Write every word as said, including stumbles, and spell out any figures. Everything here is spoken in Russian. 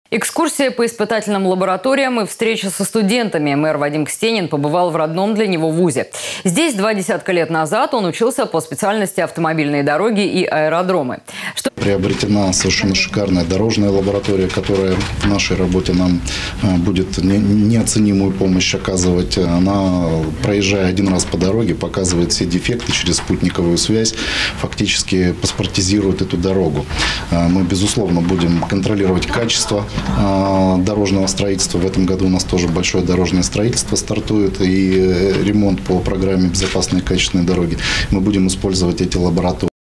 Экскурсия по испытательным лабораториям и встреча со студентами. Мэр Вадим Кстенин побывал в родном для него вузе. Здесь два десятка лет назад он учился по специальности автомобильные дороги и аэродромы. Что... Приобретена совершенно шикарная дорожная лаборатория, которая в нашей работе нам будет неоценимую помощь оказывать. Она, проезжая один раз по дороге, показывает все дефекты через спутниковую связь, фактически паспортизирует эту дорогу. Мы, безусловно, будем контролировать качество дорожного строительства. В этом году у нас тоже большое дорожное строительство стартует и ремонт по программе «Безопасные и качественные дороги». Мы будем использовать эти лаборатории.